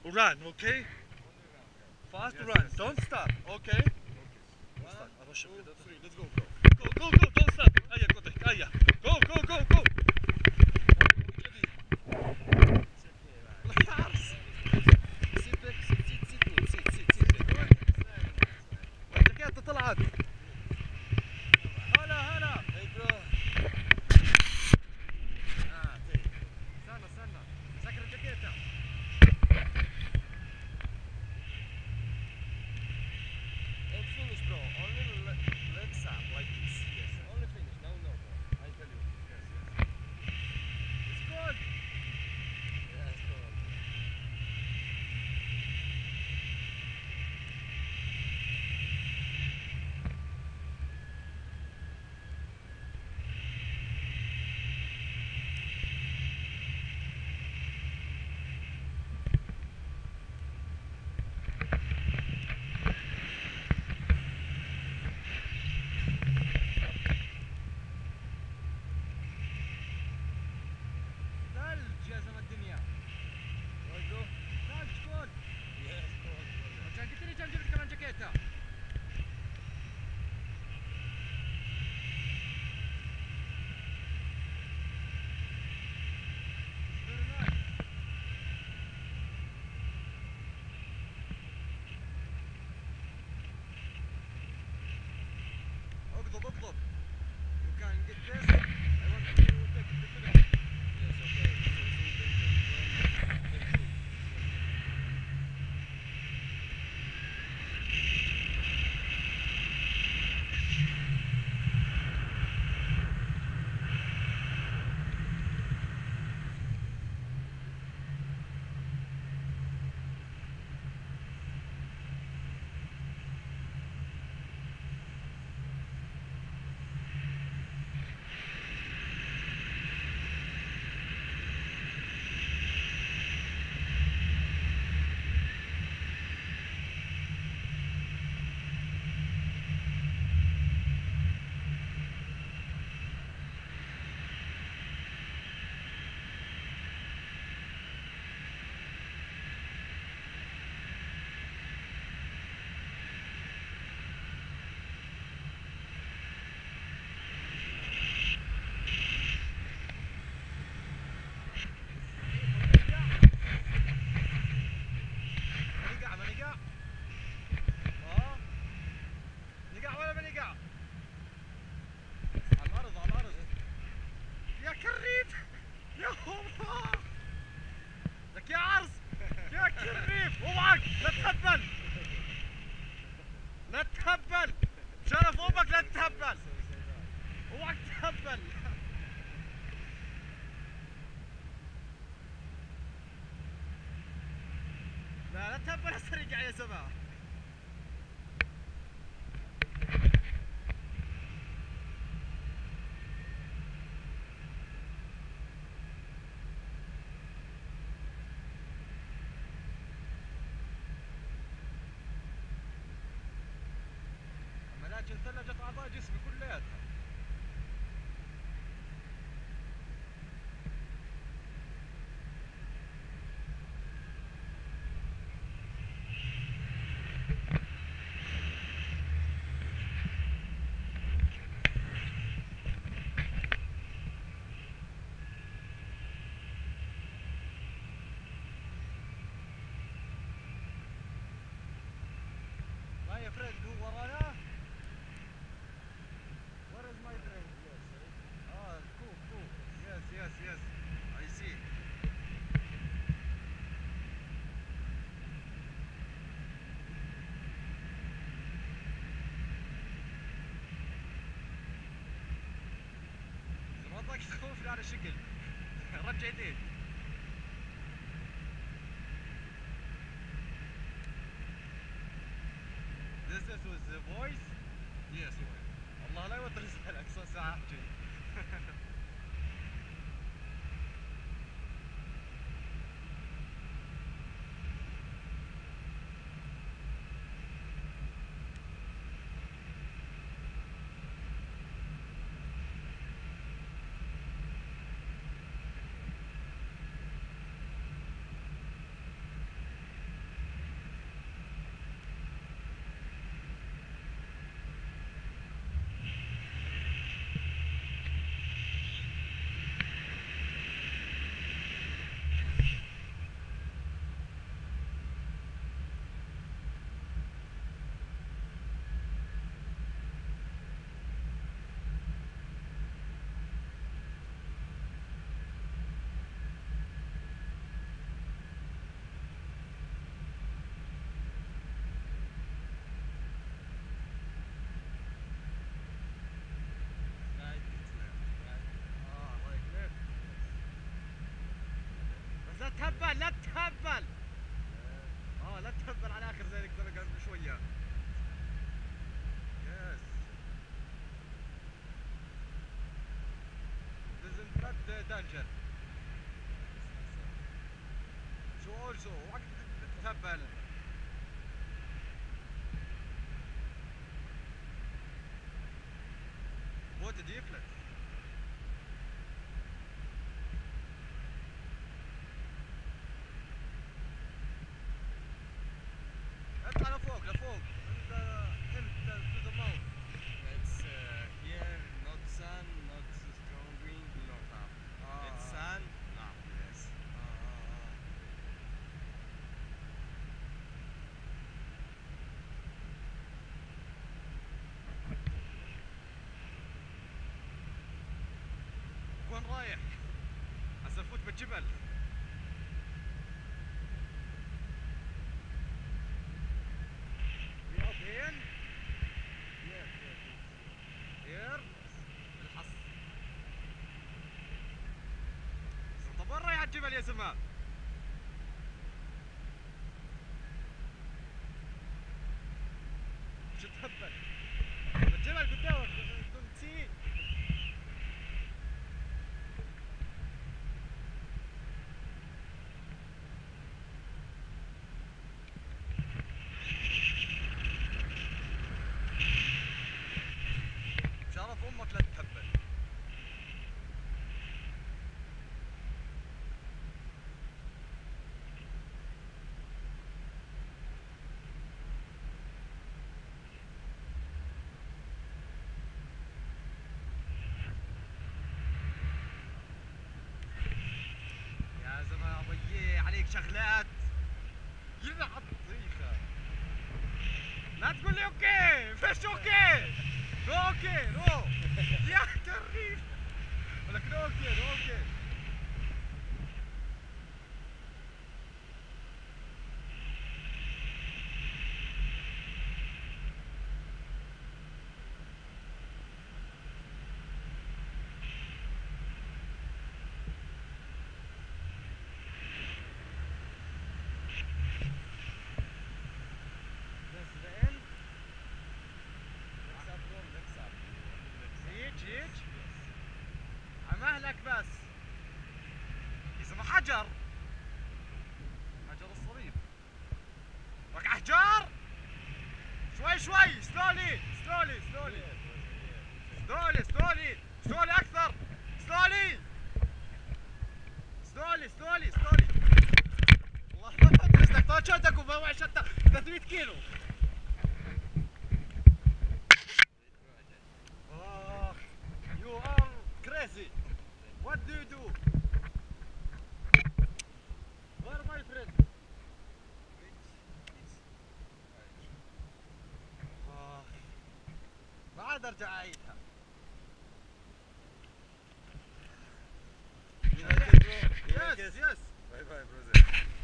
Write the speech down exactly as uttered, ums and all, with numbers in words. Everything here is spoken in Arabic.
Run, okay? Fast Yes, run. yes, Don't yes. stop, okay? One, two, three. Let's go, go. Go, go, go, don't stop. هيا قطعك هيا. Go, go, go, go. الحارس. سيبك سيت سيت سيت سيت سيت سيت. والجاكيت طلعت. هلا هلا. Hey bro. Ah, take. استنى استنى. سكر الجاكيت. And finish, bro. Only le legs up like this. Yes. Only finish. No, no, bro. I tell you. Yes, yes. It's good. Yes, bro. ثلج يا زلمة الدنيا. Why, bro? ثلج كود. Yes, cold, cold. عشان قلت لي كان جبت كمان جاكيتة. Very nice. اقضب اقضب. You can get this. I want to take the film. Yes, okay. So, so danger. Don't take shoot. منقع منقع. اه. نقع ولا ما نقع؟ على الارض على الارض. يا كريت. يا هوبا. لك يا عرس. يا كريف اوعك لا تهبل. لا تهبل. شرف امك لا تهبل. اوعك تهبل. لا لا تهبل هسه رجع يا سبع. اما لكن ثلجت اعضاء جسمي كلياتها. ما يا فريد هو ورانا. Where is my friend? Ah, cool, cool. Yes, yes, yes. I see. إذا ما ضاق تخوفني على شكل. رجع يديك. This is with the voice. Yes, why? الله لا يوتر لسانك صار ساعة احكي. تهبل لا تهبل. اه لا تهبل على اخر زي نقدر قبل شويه. يس. This is not the danger. So also وقت تهبل. What did you flip? اطلع لفوق لفوق. انت انت to the mount. It's uh, here, not sun, not strong wind, not up. Ah, It's ah. sun, up, yes. آه آه آه. وين رايح؟ عسى افوت بالجبل. We up in Here, here, here. الحص. طب وين رايح الجبل يا سما؟ مش تهبل. الجبل قدامك. Don't see. شرف امك لا تهبل. يا زلمه ابيي عليك شغلات. يلعب طيخه. لا تقول لي اوكي، فيش اوكي. نو اوكي نو. يا كريم. اقول لك نو اوكي نو اوكي. This is the end. Next up, from next up. هيج هيج. عمهلك بس. اسمه حجر. حجر الصليب. وقع احجار. شوي شوي سلولي سلولي سلولي سلولي سلولي سلولي اكثر سلولي سلولي سلولي سلولي. والله ترسلك طاقتك وبوع شتى ثلاثمية كيلو. آه you are crazy. What do you do? Where my friend? آه ما عاد ارجع اعيدها. United, bro. Yes, yes. Bye bye, brother.